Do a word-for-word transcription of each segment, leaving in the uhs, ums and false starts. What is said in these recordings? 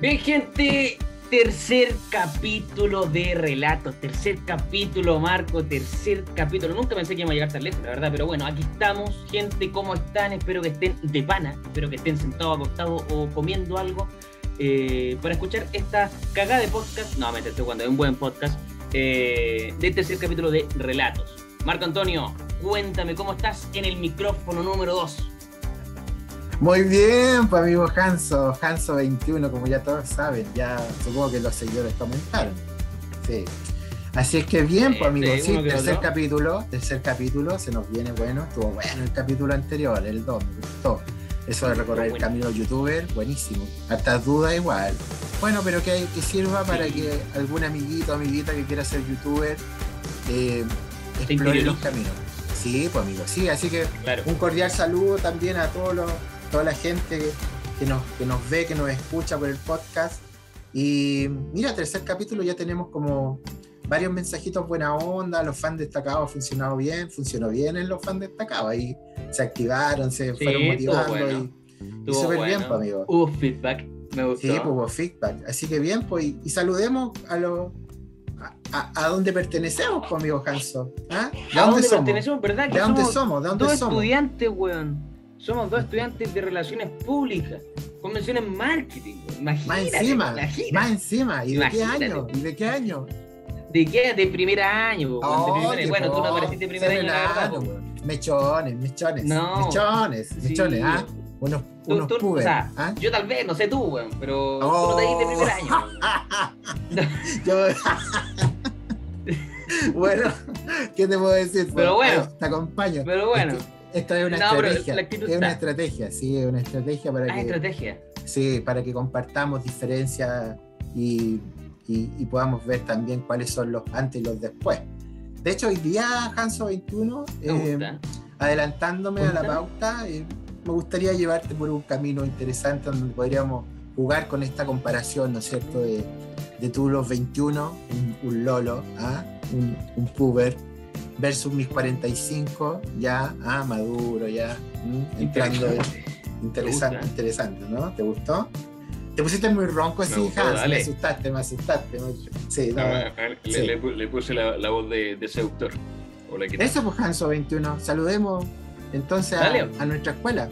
Bien, gente, tercer capítulo de Relatos, tercer capítulo, Marco, tercer capítulo. Nunca pensé que íbamos a llegar tan lejos, la verdad, pero bueno, aquí estamos. Gente, ¿cómo están? Espero que estén de pana, espero que estén sentados, acostados o comiendo algo eh, para escuchar esta cagada de podcast. No, me estoy jugando, es un buen podcast eh, del tercer capítulo de Relatos. Marco Antonio, cuéntame, ¿cómo estás en el micrófono número dos? Muy bien, pues amigo Hanso, Hanso veintiuno, como ya todos saben, ya supongo que los seguidores comentaron. Sí. Así es que bien, pues amigo, sí, tercer capítulo, tercer capítulo, se nos viene bueno, estuvo bueno el capítulo anterior, el dos, me gustó. Eso de recorrer el camino youtuber, buenísimo. Hartas dudas igual. Bueno, pero que, que sirva para que algún amiguito o amiguita que quiera ser youtuber eh, explore los caminos. Sí, pues amigo, sí, así que claro. Un cordial saludo también a todos los toda la gente que nos, que nos ve, que nos escucha por el podcast. Y mira, tercer capítulo ya tenemos como varios mensajitos buena onda, los fans destacados ha funcionado bien, funcionó bien en los fans destacados, ahí se activaron, se sí, fueron motivando bueno. y, y súper bueno. Bien, pues amigo. Hubo feedback, me gustó. Sí, pues hubo feedback, así que bien, pues y, y saludemos a los A, a, a dónde pertenecemos, pues, amigo Hanso. ¿Ah? ¿De ¿A dónde somos? pertenecemos? ¿Verdad? Que ¿De dónde somos? somos? ¿De dónde dos somos? estudiantes, weón. Somos dos estudiantes de relaciones públicas, convenciones en marketing. Imagínate, más encima, imagínate. más encima. ¿Y imagínate. de qué año? ¿Y de qué año? ¿De qué? De primer año. Oh, de primer, bueno, tú no apareciste de primer año, la verdad. Weón. Mechones, mechones. No. Mechones, sí. mechones, ¿ah? Unos, tú, unos tú, pubers, o sea, ¿ah? Yo tal vez, no sé tú, weón, pero oh. tú no te diste de primer año. yo... bueno, ¿qué te puedo decir? Pero bueno, te acompaño. Pero bueno. Esto es una no, estrategia. Es está. una estrategia, sí, es una estrategia para ah, que. estrategia. Sí, para que compartamos diferencias y, y, y podamos ver también cuáles son los antes y los después. De hecho, hoy día, Hanso veintiuno, eh, adelantándome a la pauta, eh, me gustaría llevarte por un camino interesante donde podríamos jugar con esta comparación, ¿no es cierto?, de, de tú los veintiuno, un, un lolo, ¿ah? un, un puber, versus mis cuarenta y cinco, ya, ah, maduro, ya, ¿m? entrando en, interesante, interesante, ¿no? ¿Te gustó? Te pusiste muy ronco así, gustó, Hans, dale. me asustaste, me asustaste. Me... Sí, no, a ver, a ver, sí. Le, le, le puse la, la voz de, de seductor. Hola, ¿qué tal? Eso pues, Hanso veintiuno, saludemos entonces a, a nuestra escuela.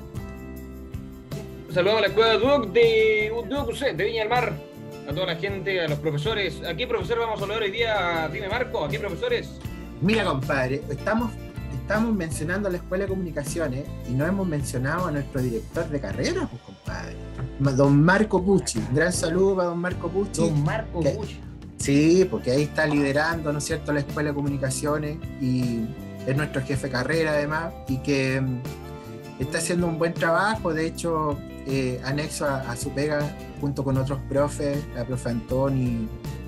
Saludamos a la escuela de U D O C de U D O C de Viña del Mar, a toda la gente, a los profesores. ¿A qué profesor vamos a hablar hoy día? Dime, Marco, ¿a qué profesores? Mira, compadre, estamos, estamos mencionando a la Escuela de Comunicaciones y no hemos mencionado a nuestro director de carrera, pues, compadre. Don Marco Pucci. Un gran saludo para don Marco Pucci. Don Marco que, Pucci. Sí, porque ahí está liderando, ¿no es cierto?, la Escuela de Comunicaciones y es nuestro jefe de carrera, además, y que um, está haciendo un buen trabajo. De hecho, eh, anexo a, a su pega, junto con otros profes, la profe Antoni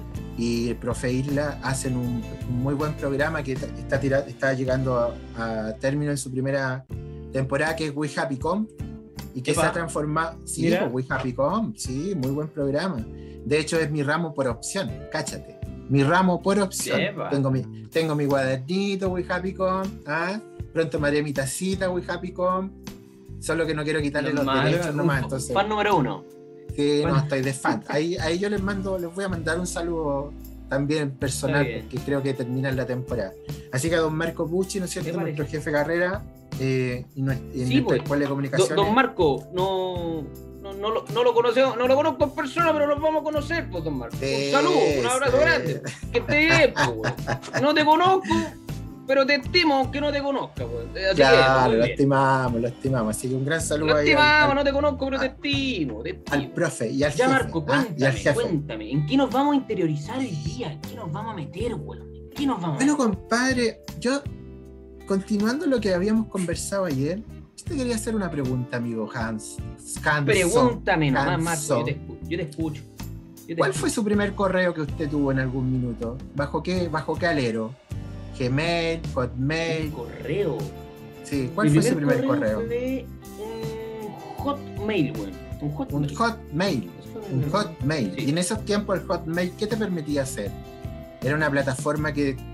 y el profe Isla, hacen un, un muy buen programa que está, tira, está llegando a, a término en su primera temporada, que es We Happy Com, y que ¿Qué se va? ha transformado, sí, pues, We Happy Com, sí, muy buen programa. De hecho es mi ramo por opción, cáchate, mi ramo por opción. Tengo mi, tengo mi cuadernito We Happy Com, ¿ah? Pronto me haré mi tacita We Happy Com, solo que no quiero quitarle los, los derechos nomás. Entonces, fan número uno. Sí, bueno. No, estoy de fan. Ahí, ahí yo les mando, les voy a mandar un saludo también personal, porque creo que termina la temporada. Así que a don Marco Pucci, ¿no es cierto?, nuestro jefe de carrera, eh, y nuestra, sí, nuestra pues, escuela de comunicaciones. Don Marco, no, no, no, lo, no lo conocemos, no lo conozco en persona, pero nos vamos a conocer, pues, don Marco. Sí, un saludo, un abrazo sí. grande. Que esté bien, pues, no te conozco, pero te estimo aunque no te conozca, pues. Así claro, que, lo estimamos, lo estimamos. Así que un gran saludo lo ahí. Lo estimamos, al, no te conozco, pero te estimo, te estimo. Al profe y al ya, jefe. Ya, Marco, cuéntame, ¿ah? y al jefe. cuéntame, ¿en qué nos vamos a interiorizar hoy día? ¿En qué nos vamos a meter, güey? ¿En qué nos vamos bueno, a meter? compadre, yo, continuando lo que habíamos conversado ayer, yo te quería hacer una pregunta, amigo Hans. Hanso, Pregúntame nomás, Marco, yo te escucho. Yo te escucho. Yo te ¿Cuál escucho. fue su primer correo que usted tuvo en algún minuto? ¿Bajo qué, bajo qué alero? Gmail, Hotmail. ¿Un correo? Sí, ¿cuál Mi fue su primer correo? Fue un Hotmail, güey. Un Hotmail. Un Hotmail. Un Hotmail. Sí. Y en esos tiempos el Hotmail, ¿qué te permitía hacer? Era una plataforma que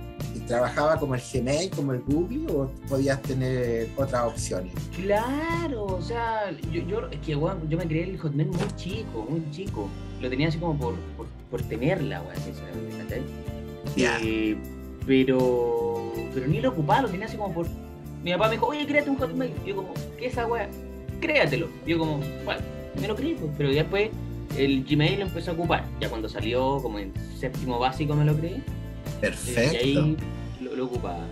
trabajaba como el Gmail, como el Google, o podías tener otras opciones. Claro, o sea, yo, yo, es que, weón, yo me creé el Hotmail muy chico, muy chico. Lo tenía así como por, por, por tenerla, weón, sinceramente, ¿cachai? Ya. Eh, pero, pero ni lo ocupaba, lo tenía así como por... Mi papá me dijo, oye, créate un Hotmail. Y yo como, ¿qué es esa weá? Créatelo. Y yo como, bueno, me lo creí, pues. Pero después el Gmail lo empezó a ocupar. Ya cuando salió como en séptimo básico me lo creí. Perfecto. Y ahí lo, lo ocupaba.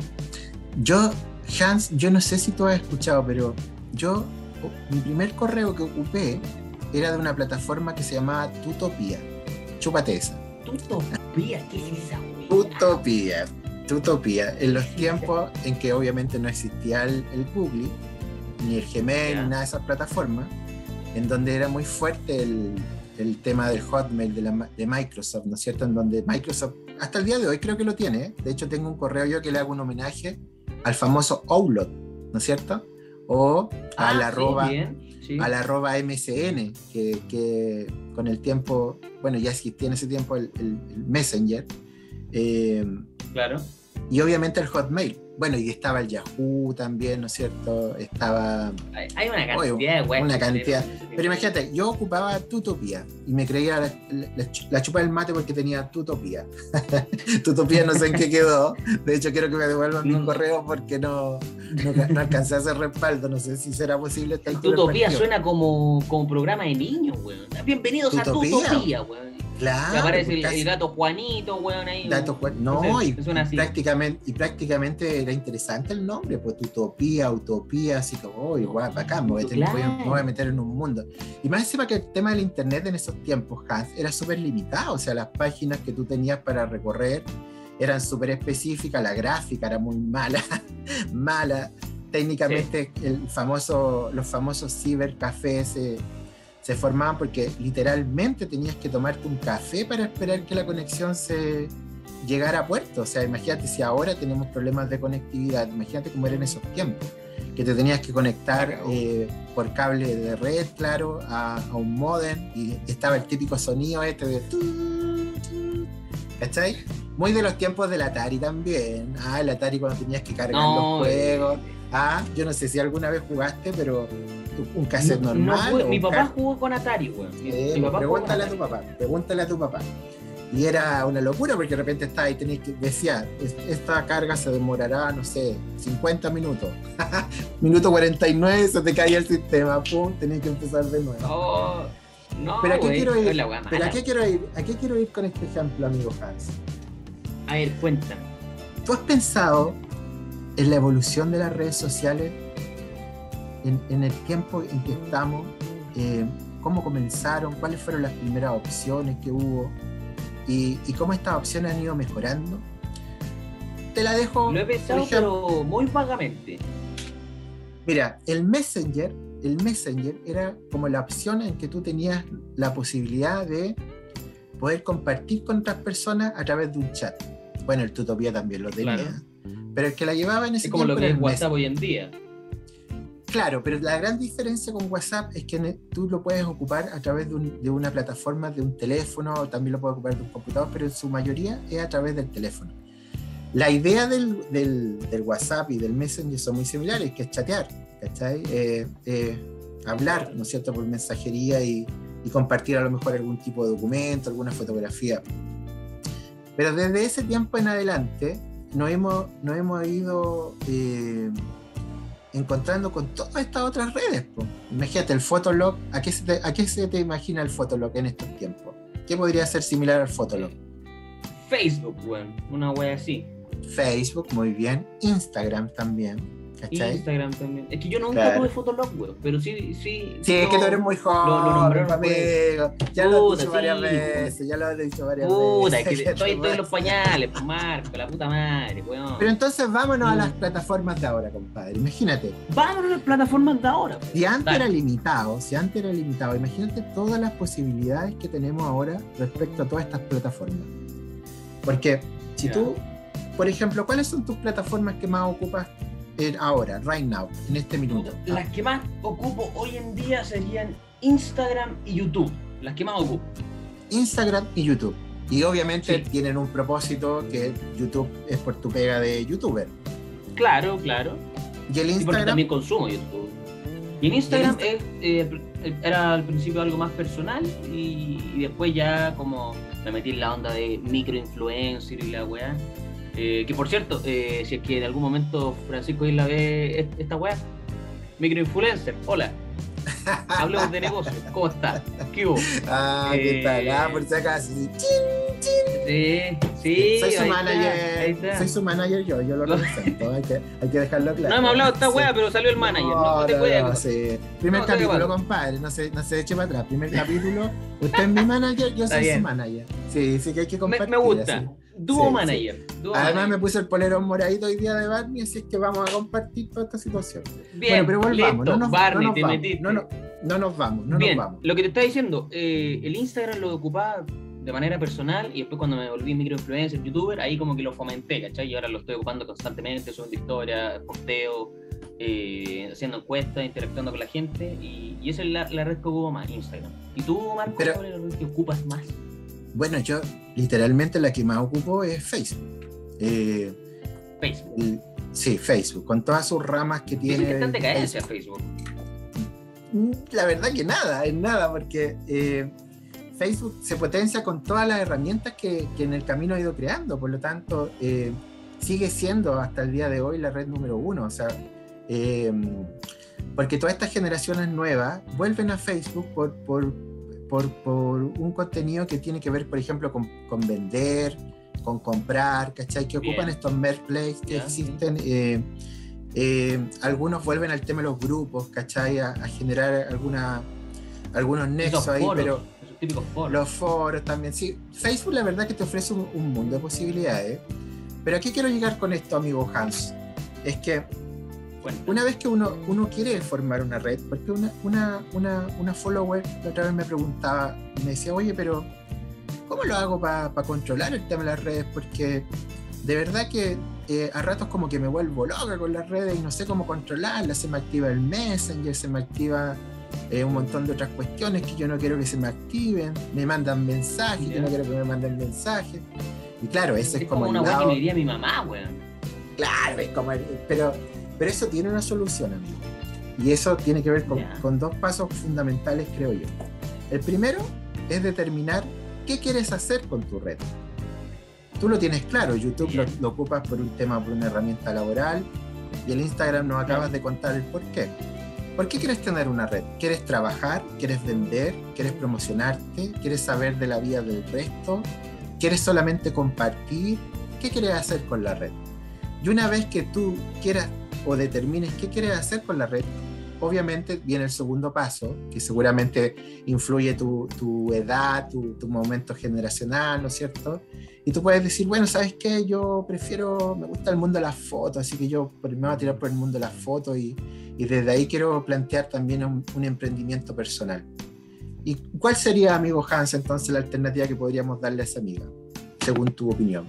Yo, Hans, yo no sé si tú has escuchado, pero yo, mi primer correo que ocupé era de una plataforma que se llamaba Tutopía. Chúpate esa. Tutopía, ¿qué es esa weá? Tutopía. Tutopía, en los tiempos en que obviamente no existía el, el Google, ni el Gmail, yeah. ni nada de esas plataformas, en donde era muy fuerte el, el tema del Hotmail de, la, de Microsoft, ¿no es cierto? En donde Microsoft, hasta el día de hoy creo que lo tiene, ¿eh? De hecho tengo un correo yo que le hago un homenaje al famoso Outlook, ¿no es cierto? O ah, al sí, arroba, sí. al arroba M S N, que, que con el tiempo, bueno, ya existía en ese tiempo el, el, el Messenger. Eh, claro. Y obviamente el Hotmail. Bueno, y estaba el Yahoo también, ¿no es cierto? Estaba... Hay, hay una cantidad oye, de webs. Una cantidad. Pero imagínate, yo ocupaba Tutopía y me creía la, la, la chupa del mate porque tenía Tutopía. Tutopía no sé en qué quedó. De hecho, quiero que me devuelvan no. mi correo porque no, no, no alcancé a hacer respaldo. No sé si será posible esta Tutopía suena como, como programa de niños, weón. Bienvenidos ¿Tutopía? a Tutopía, weón. Claro. Que aparece el, el gato Juanito, weón, ahí. Gato Juan... No, no sé, y, y, prácticamente, y prácticamente era interesante el nombre, pues Tutopía, Utopía, así como, oh, igual, bacán, me voy, a tener, claro. voy, a, me voy a meter en un mundo. Y más encima que el tema del internet en esos tiempos, Hans, era súper limitado, o sea, las páginas que tú tenías para recorrer eran súper específicas, la gráfica era muy mala, mala. Técnicamente, sí. el famoso, los famosos cibercafés eh, se formaban porque literalmente tenías que tomarte un café para esperar que la conexión se llegara a puerto. O sea, imagínate si ahora tenemos problemas de conectividad, imagínate cómo era en esos tiempos, que te tenías que conectar eh, por cable de red, claro, a, a un módem, y estaba el típico sonido este de... ¿Cachai? Muy de los tiempos del Atari también. Ah, el Atari cuando tenías que cargar no, los juegos. Ah, yo no sé si alguna vez jugaste, pero... un cassette no, normal. No fue, mi papá jugó con Atari, güey. Eh, mi papá pregúntale a tu papá, pregúntale a tu papá. Y era una locura porque de repente estaba y tenías que, decía, esta carga se demorará, no sé, cincuenta minutos. Minuto cuarenta y nueve se te caía el sistema, pum, tenías que empezar de nuevo. Oh, no, pero ¿a qué wey, quiero ir? Pero ¿a qué quiero ir? ¿A qué quiero ir con este ejemplo, amigo Hans? A ver, cuéntame. ¿Tú has pensado en la evolución de las redes sociales? En, en el tiempo en que estamos, eh, cómo comenzaron, cuáles fueron las primeras opciones que hubo y, y cómo estas opciones han ido mejorando. Te la dejo. Lo he pensado, pero muy vagamente. Mira, el Messenger, el Messenger era como la opción en que tú tenías la posibilidad de poder compartir con otras personas a través de un chat. Bueno, el Tutopía también lo tenía, claro. Pero el que la llevaba en ese tiempo es como lo que es WhatsApp Messenger. Hoy en día. Claro, pero la gran diferencia con WhatsApp es que tú lo puedes ocupar a través de, un, de una plataforma, de un teléfono, o también lo puedes ocupar de un computador, pero en su mayoría es a través del teléfono. La idea del, del, del WhatsApp y del Messenger son muy similares, que es chatear, ¿cachai? Eh, eh, hablar, ¿no es cierto?, por mensajería y, y compartir a lo mejor algún tipo de documento, alguna fotografía. Pero desde ese tiempo en adelante nos hemos, nos hemos ido... Eh, encontrando con todas estas otras redes, po. Imagínate el Fotolog. ¿A qué, se te, ¿A qué se te imagina el Fotolog en estos tiempos? ¿Qué podría ser similar al Fotolog? Facebook, weón, una wea así. Facebook, muy bien. Instagram también, ¿cachai? Instagram también. Es que yo nunca claro. tuve Fotolog, weón, pero sí, sí. Sí, no, es que tú eres muy joven, lo, lo nombraron, amigo. Ya puta, lo he dicho sí, varias veces, ya lo he dicho varias puta, veces. Puta, que estoy, estoy en los pañales, pues Marco, la puta madre, weón. Pero entonces vámonos mm. a las plataformas de ahora, compadre. Imagínate. Vámonos a las plataformas de ahora. Si antes Dale. era limitado, si antes era limitado, imagínate todas las posibilidades que tenemos ahora respecto a todas estas plataformas. Porque si yeah. tú, por ejemplo, ¿cuáles son tus plataformas que más ocupas ahora, right now, en este minuto? Las que más ocupo hoy en día serían Instagram y YouTube. Las que más ocupo. Instagram y YouTube. Y obviamente Sí. tienen un propósito que YouTube es por tu pega de youtuber. Claro, claro. Y el Y porque Instagram, también consumo YouTube. Y en Instagram ¿Y el es, eh, era al principio algo más personal y, y después ya como me metí en la onda de microinfluencer y la weá. Eh, que por cierto, eh, si es que en algún momento Francisco Isla ve est- esta weá, microinfluencer, hola, hablemos de negocios, ¿cómo está? ¿Qué hubo? ah, ¿qué Eh, tal? Ah, por si acaso. Sí. Sí, sí, soy su ahí manager, está, ahí está. soy su manager yo, yo lo represento, hay que, hay que dejarlo claro. No hemos hablado de esta Sí. weá, pero salió el manager. No, No, no te no, puedes. no, sí. Primer No, capítulo, estoy de compadre, no se, no se eche para atrás. Primer capítulo, usted es mi manager, yo Está soy bien. su manager. Sí, sí que hay que Me, compartir. me gusta. así. Dúo Sí, manager. Dúo Además manager. me puse el polerón moradito hoy día de Barney, así es que vamos a compartir toda esta situación. Bien, bueno, pero volvamos, listo, no nos, Barney, no nos te vamos, metiste. no, no, no nos vamos, no Bien, nos vamos. lo que te estaba diciendo, eh, el Instagram lo ocupaba de manera personal y después cuando me volví microinfluencer, youtuber, ahí como que lo fomenté, ¿cachai? Y ahora lo estoy ocupando constantemente, subiendo historias, posteo, eh, haciendo encuestas, interactuando con la gente y, y esa es la, la red que ocupo más, Instagram. ¿Y tú, Marco, Pero- cuál es la red que ocupas más? Bueno, yo literalmente la que más ocupo es Facebook. Eh, Facebook. el- sí, Facebook, con todas sus ramas que Dicen tiene. que está en decadencia Facebook. La verdad que nada, es nada, porque eh, Facebook se potencia con todas las herramientas que, que en el camino ha ido creando, por lo tanto, eh, sigue siendo hasta el día de hoy la red número uno, o sea, eh, porque todas estas generaciones nuevas vuelven a Facebook por, por, por, por un contenido que tiene que ver, por ejemplo, con, con vender, con comprar, ¿cachai? Que ocupan Bien. estos marketplaces que Ya, existen. Eh, eh, algunos vuelven al tema de los grupos, ¿cachai? A, a generar alguna, algunos nexos Esos ahí, foros, pero esos típicos foros. los foros también, sí. Facebook la verdad que te ofrece un, un mundo de posibilidades. Pero aquí quiero llegar con esto, amigo Hans. Es que Bueno, una vez que uno, uno quiere formar una red, porque una, una, una, una follower la otra vez me preguntaba, y me decía, oye, pero ¿cómo lo hago para pa controlar el tema de las redes? Porque de verdad que eh, a ratos como que me vuelvo loca con las redes y no sé cómo controlarlas. Se me activa el Messenger, se me activa eh, un montón de otras cuestiones que yo no quiero que se me activen. Me mandan mensajes, Ya. yo no quiero que me manden mensajes. Y claro, ese es, es como, como el una weá lado... que me diría mi mamá, weón. Claro, es como el- pero, pero eso tiene una solución, amigo. Y eso tiene que ver con, Ya. con dos pasos fundamentales, creo yo. El primero es determinar qué quieres hacer con tu red. Tú lo tienes claro, YouTube lo, Bien. lo ocupas por un tema, por una herramienta laboral, y el Instagram nos acabas Ya. de contar el por qué. ¿Por qué quieres tener una red? ¿Quieres trabajar? ¿Quieres vender? ¿Quieres promocionarte? ¿Quieres saber de la vida del resto? ¿Quieres solamente compartir? ¿Qué quieres hacer con la red? Y una vez que tú quieras o determines qué quieres hacer con la red, obviamente viene el segundo paso, que seguramente influye tu, tu edad, tu, tu momento generacional, ¿no es cierto? Y tú puedes decir, bueno, ¿sabes qué? Yo prefiero, me gusta el mundo de las fotos, así que yo me voy a tirar por el mundo de las fotos y, y desde ahí quiero plantear también un, un emprendimiento personal. ¿Y cuál sería, amigo Hans, entonces la alternativa que podríamos darle a esa amiga, según tu opinión?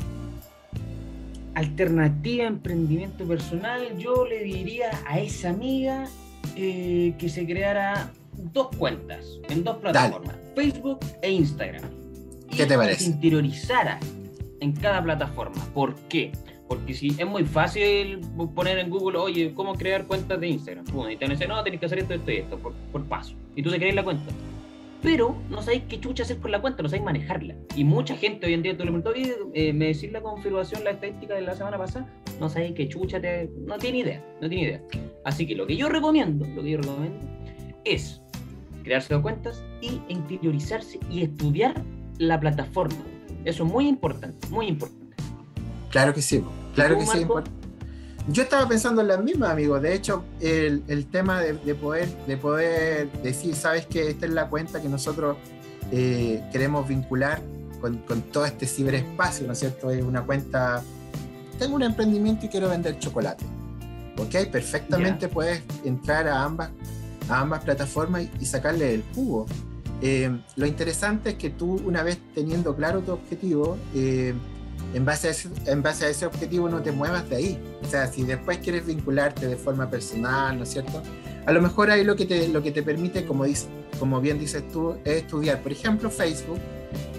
Alternativa a emprendimiento personal, yo le diría a esa amiga eh, que se creara dos cuentas en dos plataformas, Facebook e Instagram. Y ¿Qué te que parece? se interiorizara en cada plataforma. ¿Por qué? Porque si es muy fácil poner en Google, oye, ¿cómo crear cuentas de Instagram? Pum, y te van a decir, no, tenés que hacer esto, esto y esto, por, por paso. Y tú te creas la cuenta. Pero no sabéis qué chucha hacer con la cuenta, no sabéis manejarla. Y mucha gente hoy en día, tú le preguntas, oye, eh, me decís la configuración, la estadística de la semana pasada, no sabéis qué chucha, te... no tiene idea, no tiene idea. Así que lo que yo recomiendo, lo que yo recomiendo es crearse dos cuentas y interiorizarse y estudiar la plataforma. Eso es muy importante, muy importante. Claro que sí, claro ¿Tú, que sí. Marco? Yo estaba pensando en las mismas, amigos. De hecho, el, el tema de, de, poder, de poder decir, sabes que esta es la cuenta que nosotros eh, queremos vincular con, con todo este ciberespacio, ¿no es cierto? Es una cuenta, tengo un emprendimiento y quiero vender chocolate. ¿Ok? Perfectamente Ya. puedes entrar a ambas, a ambas plataformas y, y sacarle el jugo. Eh, lo interesante es que tú, una vez teniendo claro tu objetivo, eh, En base, a ese, en base a ese objetivo no te muevas de ahí. O sea, si después quieres vincularte de forma personal, ¿no es cierto? A lo mejor ahí lo que te, lo que te permite, como, dice, como bien dices tú, es estudiar. Por ejemplo, Facebook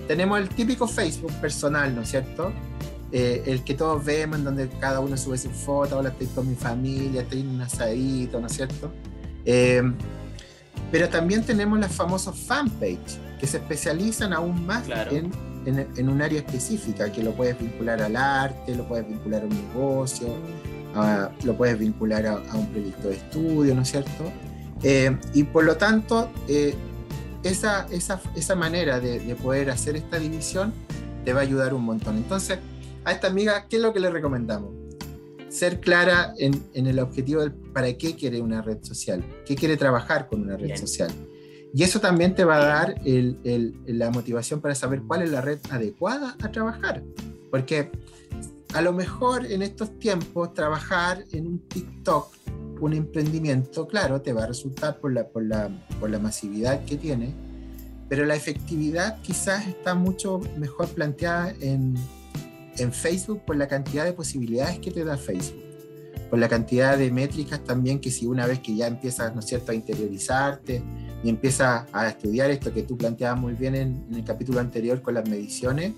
tenemos el típico Facebook personal, ¿no es cierto? Eh, el que todos vemos, en donde cada uno sube su foto, hola, estoy con mi familia, estoy en un asadito, ¿no es cierto? Eh, pero también tenemos los famosos fanpage, que se especializan aún más claro. en, en, en un área específica, que lo puedes vincular al arte, lo puedes vincular a un negocio, a, lo puedes vincular a, a un proyecto de estudio, ¿no es cierto? Eh, y por lo tanto, eh, esa, esa, esa manera de, de poder hacer esta división te va a ayudar un montón. Entonces, a esta amiga, ¿qué es lo que le recomendamos? Ser clara en, en el objetivo del para qué quiere una red social, qué quiere trabajar con una red Bien. social. Y eso también te va a dar el, el, la motivación para saber cuál es la red adecuada a trabajar. Porque a lo mejor en estos tiempos trabajar en un TikTok, un emprendimiento, claro, te va a resultar por la, por la, por la masividad que tiene, pero la efectividad quizás está mucho mejor planteada en, en Facebook por la cantidad de posibilidades que te da Facebook, por la cantidad de métricas también que si una vez que ya empiezas, ¿no es cierto?, a interiorizarte y empiezas a estudiar esto que tú planteabas muy bien en, en el capítulo anterior con las mediciones,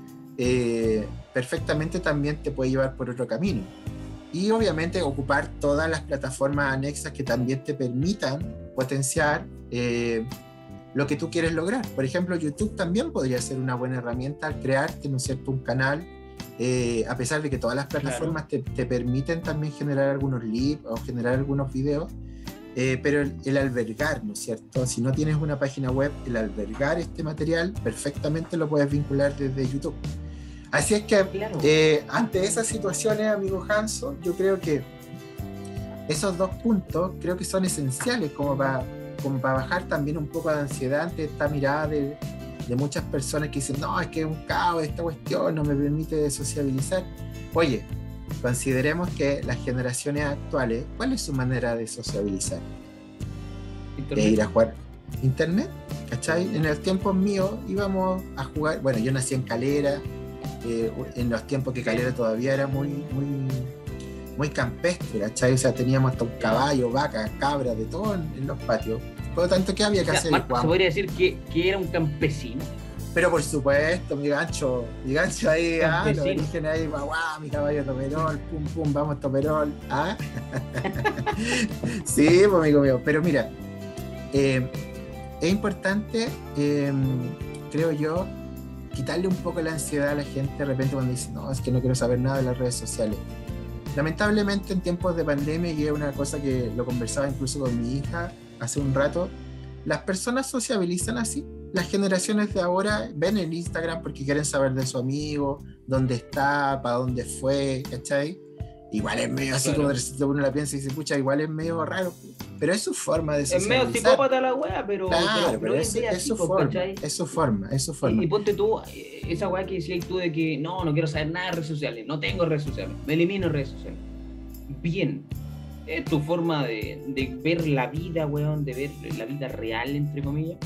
eh, perfectamente también te puede llevar por otro camino. Y obviamente ocupar todas las plataformas anexas que también te permitan potenciar eh, lo que tú quieres lograr. Por ejemplo, YouTube también podría ser una buena herramienta al crearte, ¿no es cierto?, un canal, eh, a pesar de que todas las plataformas claro. te, te permiten también generar algunos clips o generar algunos videos, eh, pero el, el albergar, ¿no es cierto? Si no tienes una página web, el albergar este material perfectamente lo puedes vincular desde YouTube. Así es que claro. eh, ante esas situaciones, amigo Hanso, yo creo que esos dos puntos creo que son esenciales como para, como para bajar también un poco de ansiedad ante esta mirada de, de muchas personas que dicen, no, es que es un caos esta cuestión, no me permite sociabilizar. Oye, consideremos que las generaciones actuales, ¿cuál es su manera de sociabilizar? De ir a jugar internet, ¿cachai? En el tiempo mío íbamos a jugar, bueno, yo nací en Calera, Eh, en los tiempos que Calera todavía era muy, muy, muy campestre, ¿cachai? O sea, teníamos hasta un caballo, vacas, cabras, de todo en, en los patios. Por lo tanto, ¿qué había que o sea, hacer? Marco, ¿se podría decir que, que era un campesino? Pero por supuesto, mi gancho, mi gancho ahí, ah, los orígenes ahí, guau, mi caballo Toperol, pum, pum, vamos Toperol, ¿ah? Sí, pues amigo mío, pero mira, eh, es importante, eh, creo yo, quitarle un poco la ansiedad a la gente de repente cuando dice, no, es que no quiero saber nada de las redes sociales. Lamentablemente en tiempos de pandemia, y es una cosa que lo conversaba incluso con mi hija hace un rato, las personas sociabilizan así. Las generaciones de ahora ven el Instagram porque quieren saber de su amigo, dónde está, para dónde fue, ¿cachai? Igual es medio así, claro. Como uno la piensa y dice, pucha, igual es medio raro, pero es su forma de socializar. Es medio psicópata la wea, pero... Claro, pero, pero es, es, su forma, es su forma, es su forma. Y, y ponte tú, esa wea que decías tú de que no, no quiero saber nada de redes sociales, no tengo redes sociales, me elimino redes sociales. Bien, es tu forma de, de ver la vida, weón, de ver la vida real, entre comillas.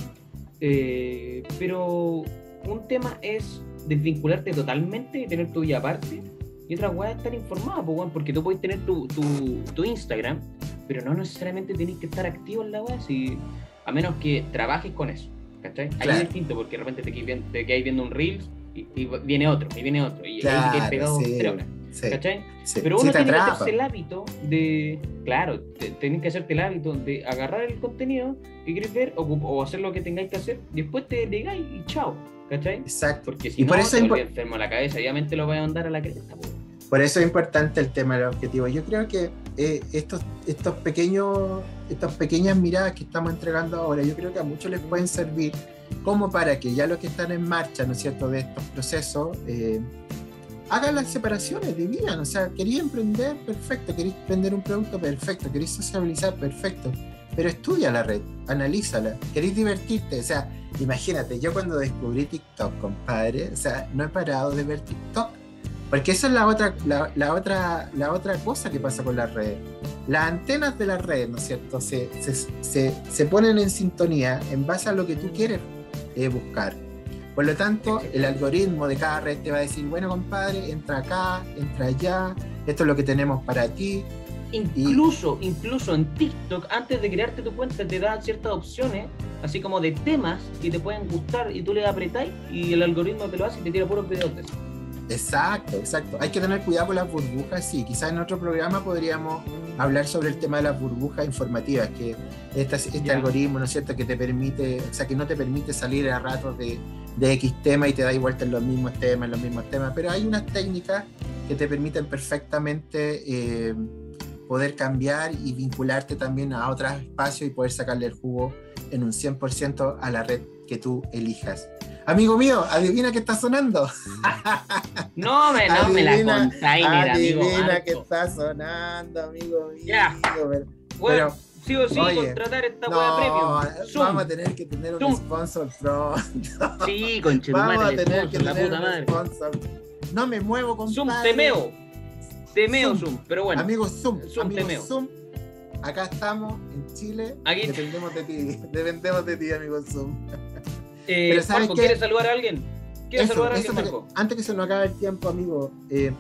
Eh, pero un tema es desvincularte totalmente y tener tu vida aparte. Y otra weá es estar informado, pues, bueno, porque tú puedes tener tu, tu, tu Instagram, pero no necesariamente tenés que estar activo en la weá, si, a menos que trabajes con eso, ¿cachai? Claro. Ahí es distinto, porque de repente te quedas viendo, viendo un Reels y, y viene otro, y viene otro, y claro, ahí te quedas pegado sí, tres horas, sí, ¿cachai? Sí, pero uno sí tiene atrapa. que hacerse el hábito de, claro, te, tenés que hacerte el hábito de agarrar el contenido que querés ver o, o hacer lo que tengáis que hacer, después te desligáis y chao, ¿cachai? Exacto. Porque si y no, por eso te impo- volvés enfermo a la cabeza, obviamente lo voy a mandar a la cresta, pues. Por eso es importante el tema del objetivo. Yo creo que eh, estos, estos pequeños, estas pequeñas miradas que estamos entregando ahora, yo creo que a muchos les pueden servir como para que ya los que están en marcha, ¿no es cierto?, de estos procesos, eh, hagan las separaciones, dividan. O sea, queréis emprender, perfecto, queréis vender un producto, perfecto, queréis sociabilizar, perfecto, pero estudia la red, analízala, queréis divertirte. O sea, imagínate, yo cuando descubrí TikTok, compadre, o sea, no he parado de ver TikTok. Porque esa es la otra, la, la, otra, la otra cosa que pasa con las redes. Las antenas de las redes, ¿no es cierto?, se, se, se, se ponen en sintonía en base a lo que tú quieres eh, buscar. Por lo tanto, el algoritmo de cada red te va a decir, bueno, compadre, entra acá, entra allá, esto es lo que tenemos para ti. Incluso, y... incluso en TikTok, antes de crearte tu cuenta, te dan ciertas opciones, así como de temas que te pueden gustar, y tú le apretáis y el algoritmo te lo hace y te tira puros videos de eso. Exacto, exacto. Hay que tener cuidado con las burbujas, sí. Quizás en otro programa podríamos hablar sobre el tema de las burbujas informativas, que este, este yeah. algoritmo, ¿no es cierto?, que te permite, o sea, que no te permite salir a ratos de, de X tema y te da vuelta en los mismos temas, en los mismos temas, pero hay unas técnicas que te permiten perfectamente eh, poder cambiar y vincularte también a otros espacios y poder sacarle el jugo en un cien por ciento a la red que tú elijas. Amigo mío, adivina qué está sonando. No me, no adivina, me la contáis, amigo. Adivina qué está sonando, amigo mío. Ya. Pero, bueno, pero, sí o sí, oye, contratar esta no, wea premium. Zoom. Vamos a tener que tener un Zoom. sponsor pronto. Sí, conchetumare. Vamos a tener sponsor, que tener puta un madre. sponsor. No me muevo, compadre. Zoom, temeo. Temeo Zoom, Zoom. Pero bueno. Amigos Zoom, Zoom amigos temeo. Zoom. Acá estamos, en Chile. Aquí. Dependemos de ti. Dependemos de ti, amigos Zoom. Eh, Pero ¿sabes Marco, qué? ¿quieres saludar a alguien? ¿Quieres eso, saludar a alguien, eso Marco? Antes que se nos acabe el tiempo, amigo. Eh,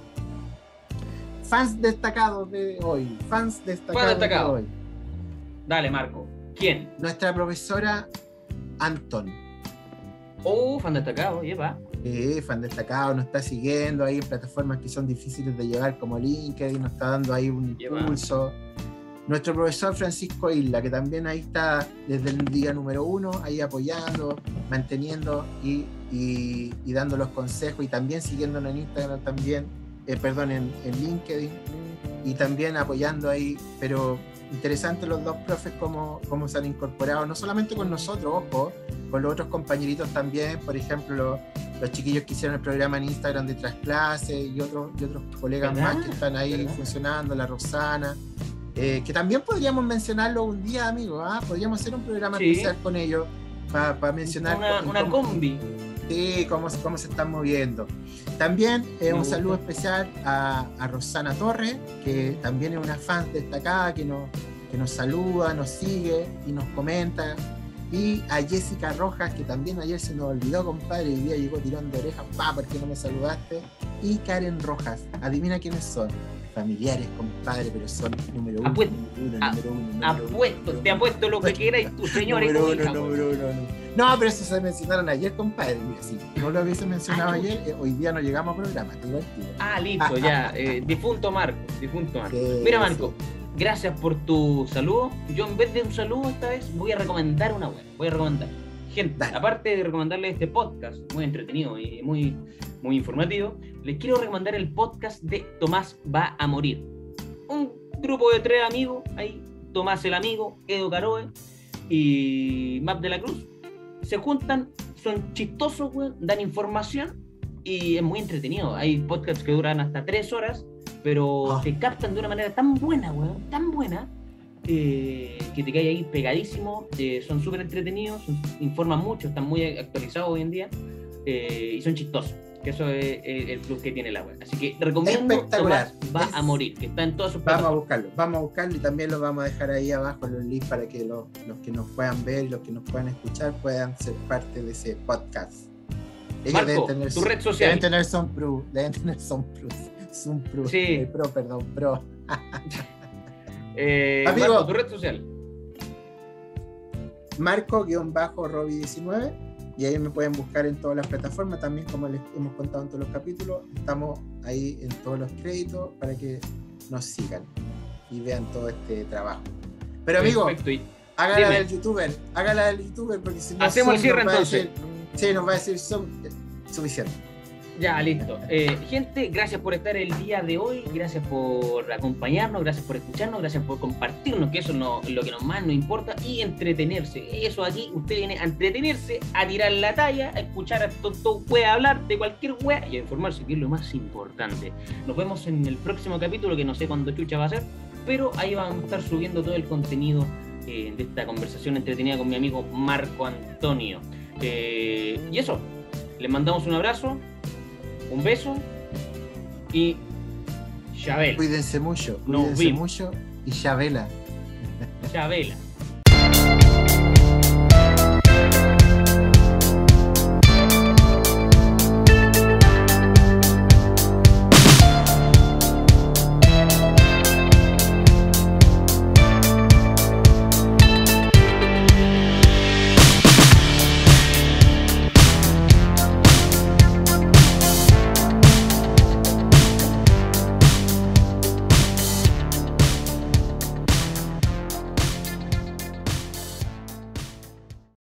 fans destacados de hoy. Fans destacados Fan destacado. de hoy. Dale, Marco. ¿Quién? Nuestra profesora Anton. Oh, fan destacado, lleva. Eh, fan destacado, nos está siguiendo ahí en plataformas que son difíciles de llegar como LinkedIn, nos está dando ahí un lleva. impulso. Nuestro profesor Francisco Isla, que también ahí está desde el día número uno, ahí apoyando, manteniendo y, y, y dando los consejos, y también siguiéndonos en Instagram, también, eh, perdón, en, en LinkedIn, y también apoyando ahí. Pero interesante los dos profes cómo, cómo se han incorporado, no solamente con nosotros, ojo, con los otros compañeritos también, por ejemplo, los, los chiquillos que hicieron el programa en Instagram de Trasclase y otros, y otros colegas ¿verdad? más que están ahí ¿verdad? funcionando, la Rosana. Eh, que también podríamos mencionarlo un día, amigo, ¿ah? Podríamos hacer un programa sí. especial con ellos para pa mencionar una, cómo, una combi. Sí, cómo, cómo se están moviendo. También eh, un saludo especial a, a Rosana Torres, que también es una fan destacada, que nos, que nos saluda, nos sigue y nos comenta. Y a Jessica Rojas, que también ayer se nos olvidó, compadre, y hoy día llegó tirón de orejas, pa, ¿por qué no me saludaste? Y Karen Rojas, adivina quiénes son. Familiares, compadre, pero son número uno. Apuesto, número uno, a, número uno, número apuesto, uno, te apuesto lo que quieras, tu señor número y tu uno, hija. Número uno, no. no, pero eso se mencionaron ayer, compadre. Mira, si no lo hubiese mencionado ah, ayer, eh, hoy día no llegamos a programa. Te digo, tío. Ah, listo, ya. Eh, difunto Marco, difunto Marco. Sí, Mira, Marco, sí. gracias por tu saludo. Yo, en vez de un saludo esta vez, voy a recomendar una web. Voy a recomendar. Gente, Dale. aparte de recomendarles este podcast, muy entretenido y muy, muy informativo, les quiero recomendar el podcast de Tomás va a morir. Un grupo de tres amigos, ahí, Tomás el amigo, Edo Caroe y Map de la Cruz, se juntan, son chistosos, güey, dan información y es muy entretenido. Hay podcasts que duran hasta tres horas, pero oh. te captan de una manera tan buena, güey, tan buena, eh, que te cae ahí pegadísimo, eh, son súper entretenidos, son, informan mucho, están muy actualizados hoy en día, eh, y son chistosos. Que eso es el plus que tiene la web. Así que recomiendo espectacular. Tomás va es... a morir, que está en todas sus Vamos a buscarlo, vamos a buscarlo y también lo vamos a dejar ahí abajo en los links para que los, los que nos puedan ver y los que nos puedan escuchar puedan ser parte de ese podcast. Ellos Marco, deben tener tu red social. Deben tener Son Pro, deben tener Son Pro, Son Pro, sí. eh, Pro, perdón, Pro. eh, Amigo, Marco, tu red social. Marco-Robbie diecinueve. Y ahí me pueden buscar en todas las plataformas, también como les hemos contado en todos los capítulos, estamos ahí en todos los créditos para que nos sigan y vean todo este trabajo. Pero amigo, perfecto. hágala Dime. del youtuber, hágala del youtuber, porque si no hacemos el cierre entonces. Decir, sí, nos va a decir son, suficiente. Ya, listo. Eh, gente, gracias por estar el día de hoy, gracias por acompañarnos, gracias por escucharnos, gracias por compartirnos, que eso es no, lo que nos más nos importa, y entretenerse. Eso aquí, usted viene a entretenerse, a tirar la talla, a escuchar a todo wea hablar de cualquier wea y a informarse, que es lo más importante. Nos vemos en el próximo capítulo, que no sé cuándo chucha va a ser, pero ahí vamos a estar subiendo todo el contenido eh, de esta conversación entretenida con mi amigo Marco Antonio. Eh, y eso, les mandamos un abrazo, un beso y Chabela. Cuídense mucho, Nos cuídense vimos. mucho y Chabela. Chabela.